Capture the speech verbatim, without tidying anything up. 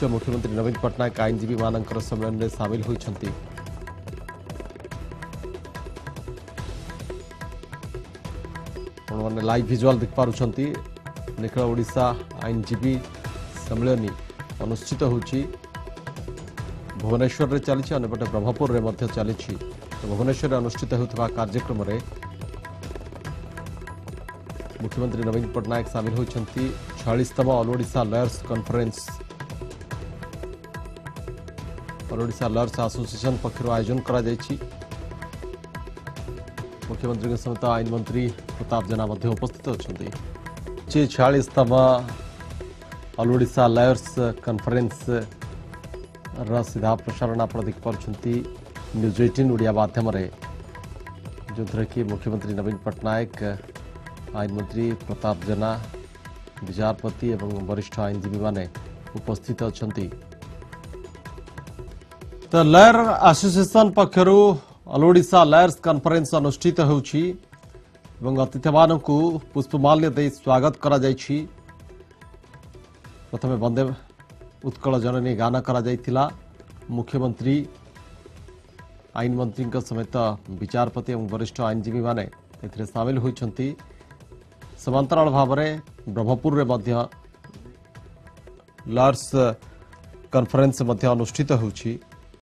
मुख्यमंत्री नवीन पट्टनायक आईनजीवी मानकर सम्मेलन में सामिल होइछंती। आपने लाइव विजुअल देख पारुछंती निखिल ओडिशा आईनजीवी सम्मेलन अनुष्ठित होची भुवनेश्वर रे चली अंपटे ब्रह्मपुर रे मध्य चली तो भुवनेश्वर अनुष्ठित होता कार्यक्रम रे मुख्यमंत्री नवीन पट्टनायक सामिल होती छियालीसतम all Odisha lawyers conference all Odisha lawyers association पक्षर आयोजन करा जायछि। मुख्यमंत्री के समेत आईन मंत्री प्रताप जेना मध्य उपस्थित अच्छा छियालीसतम ऑल ओडिशा लॉयर्स कॉन्फ्रेंस रा सीधा प्रसारण आप देख पार्टी न्यूज अठारह ओडिया माध्यम जो थे कि मुख्यमंत्री नवीन पट्टनायक आईन मंत्री प्रताप जेना विचारपति एवं वरिष्ठ आईनजीवी माने उपस्थित अच्छा। तो लॉयर एसोसिएशन पक्षर ऑल ओडिशा लॉयर्स कॉन्फ्रेंस अनुष्ठित होउछि एवं अतिथि मानकु पुष्पमाल्य दे स्वागत करा जायछि। प्रथमे वंदे उत्कल जननी गान करा जायतिला। मुख्यमंत्री आईन मंत्री समेत विचारपति एवं वरिष्ठ आईनजीवी माने एथिरे शामिल होइछंती। समांतराल भाव में ब्रह्मपुर रे मध्य लॉयर्स कॉन्फ्रेंस मध्य अनुष्ठित होउछि।